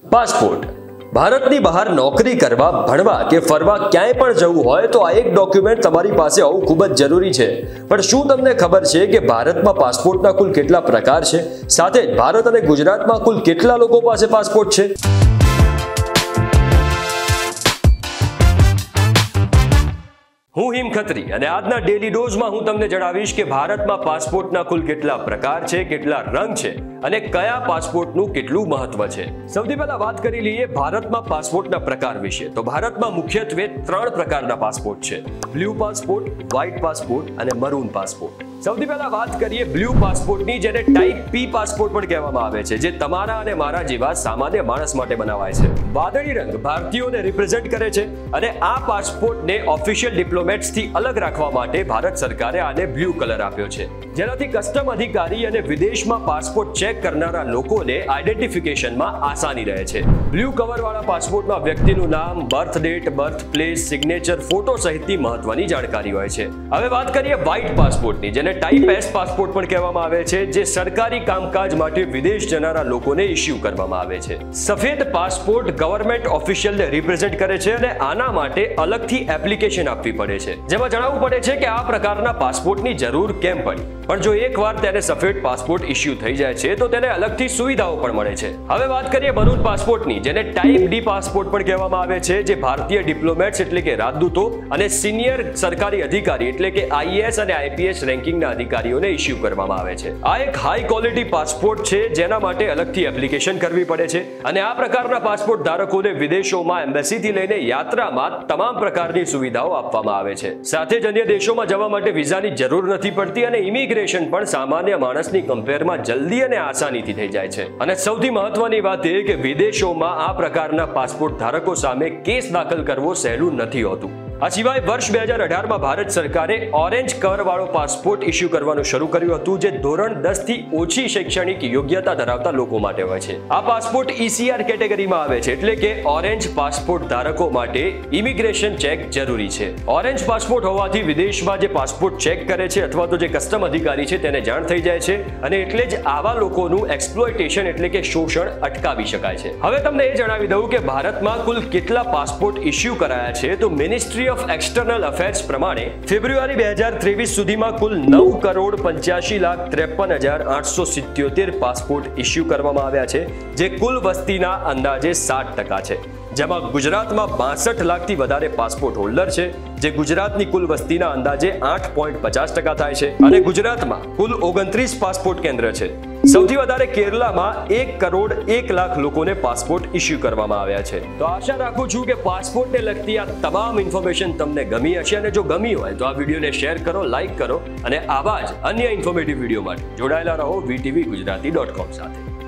Passport ભારતની બહાર નોકરી કરવા, ભણવા કે ફરવા ક્યાંય પણ જવું હોય તો આ એક ડોક્યુમેન્ટ તમારી પાસે હોવું ખૂબ જ જરૂરી છે। પણ શું તમને ખબર છે કે ભારતમાં પાસપોર્ટના કુલ કેટલા પ્રકાર છે? સાથે જ ભારત અને ગુજરાતમાં કુલ કેટલા લોકો પાસે પાસપોર્ટ છે? હું હિમ ખત્રી અને આજના ડેલી ડોઝમાં હું તમને જણાવીશ કે ભારતમાં પાસપોર્ટના કુલ કેટલા પ્રકાર છે, કેટલા રંગ છે અને કયા પાસપોર્ટનું કેટલું મહત્વ છે। સૌથી પહેલા વાત કરી લઈએ ભારતમાં પાસપોર્ટના પ્રકાર વિશે। તો ભારતમાં મુખ્યત્વે 3 પ્રકારના પાસપોર્ટ છે: બ્લુ પાસપોર્ટ, વ્હાઇટ પાસપોર્ટ અને મરૂન પાસપોર્ટ। સૌથી પહેલા વાત કરીએ બ્લુ પાસપોર્ટની, જેને ટાઈપ પી પાસપોર્ટ પણ કહેવામાં આવે છે, જે તમારા અને મારા જેવા સામાન્ય માણસ માટે બનાવાય છે। વાદળી રંગ ભારતીયોને રિપ્રેઝેન્ટ કરે છે અને આ પાસપોર્ટને ઓફિશિયલ ડિપ્લોમેટ્સથી અલગ રાખવા માટે ભારત સરકારે આને બ્લુ કલર આપ્યો છે, જેનાથી કસ્ટમ અધિકારી અને વિદેશમાં પાસપોર્ટ ચેક કરનારા લોકોને આઈડેન્ટિફિકેશનમાં આસાની રહે છે। બ્લુ કવરવાળા પાસપોર્ટમાં વ્યક્તિનું નામ, birth date, birth place, signature, photo સહિતની મહત્વની જાણકારી હોય છે। હવે વાત કરીએ વ્હાઇટ પાસપોર્ટની, જેને ટાઈપ એસ પાસપોર્ટ પણ કહેવામાં આવે છે, જે સરકારી કામકાજ માટે વિદેશ જનારા લોકોને ઇસ્યુ કરવામાં આવે છે। સફેદ પાસપોર્ટ ગવર્મેન્ટ ઓફિશિયલને રિપ્રેઝેન્ટ કરે છે અને આના માટે અલગથી એપ્લિકેશન આપવી પડે છે, જેમાં જણાવવું પડે છે કે આ પ્રકારના પાસપોર્ટની જરૂર કેમ પડી। પણ જો એકવાર તેને સફેદ પાસપોર્ટ ઇસ્યુ થઈ જાય છે તો તેને અલગથી સુવિધાઓ પણ મળે છે। હવે વાત કરીએ મરૂન પાસપોર્ટની, જેને ટાઈપ ડી પાસપોર્ટ પણ કહેવામાં આવે છે, જે ભારતીય ડિપ્લોમેટ્સ એટલે કે રાજદૂતો અને સિનિયર સરકારી અધિકારી એટલે કે આઈએએસ અને આઈપીએસ રેન્કિંગના અધિકારીઓને ઇસ્યુ કરવામાં આવે છે। આ એક હાઈ ક્વોલિટી પાસપોર્ટ છે, જેના માટે અલગથી એપ્લિકેશન કરવી પડે છે અને આ પ્રકારના પાસપોર્ટ ધારકોને વિદેશોમાં એમ્બેસીથી લઈને યાત્રામાં તમામ પ્રકારની સુવિધાઓ આપવામાં આવે છે। સાથે જ અન્ય દેશોમાં જવા માટે વિઝાની જરૂર નથી પડતી અને ઇમિગ્રેશન પણ સામાન્ય માણસની કમ્પેરમાં જલ્દી અને આસાનીથી થઈ જાય છે। અને સૌથી મહત્વની વાત એ કે વિદેશોમાં આ પ્રકારના પાસપોર્ટ ધારકો સામે કેસ દાખલ કરવો સહેલું નથી હોતું। આ સિવાય વર્ષ 2018માં ભારત સરકારે ઓરેન્જ કવરવાળો પાસપોર્ટ ઇસ્યુ કરવાનું શરૂ કર્યું હતું, જે ધોરણ 10 થી ઓછી શૈક્ષણિક યોગ્યતા ધરાવતા લોકો માટે હોય છે। આ પાસપોર્ટ ECR કેટેગરીમાં આવે છે, એટલે કે ઓરેન્જ પાસપોર્ટ ધારકો માટે ઇમિગ્રેશન ચેક જરૂરી છે। ઓરેન્જ પાસપોર્ટ હોવાથી વિદેશમાં જે પાસપોર્ટ ચેક કરે છે અથવા તો જે કસ્ટમ અધિકારી છે તેને જાણ થઈ જાય છે અને એટલે જ આવા લોકોનું એક્સપ્લોઇટેશન એટલે કે શોષણ અટકાવી શકાય છે। હવે તમને એ જણાવી દઉં કે ભારતમાં કુલ કેટલા પાસપોર્ટ ઇસ્યુ કરાયા છે। તો મિનિસ્ટ્રી ઓફ એક્સટર્નલ અફેર્સ પ્રમાણે ફેબ્રુઆરી 2023 સુધીમાં કુલ 9,85,53,877 પાસપોર્ટ ઇસ્યુ કરવામાં આવ્યા છે, જે કુલ વસ્તીના અંદાજે 7% છે, જેમાં ગુજરાતમાં 62 લાખથી વધારે પાસપોર્ટ હોલ્ડર છે, જે ગુજરાતની કુલ વસ્તીના અંદાજે 8.50% થાય છે અને ગુજરાતમાં કુલ 29 પાસપોર્ટ કેન્દ્ર છે। સૌથી વધારે કેરલામાં 1,01,00,000 લોકોને પાસપોર્ટ ઇસ્યુ કરવામાં આવ્યા છે। તો આશા રાખું છું કે પાસપોર્ટને લગતી આ તમામ ઇન્ફોર્મેશન તમને ગમી હશે અને જો ગમી હોય તો આ વિડીયોને શેર કરો, લાઈક કરો અને આવા જ અન્ય ઇન્ફોર્મેટિવ વિડીયો માટે જોડાયેલા રહો VTV Gujarati.com સાથે।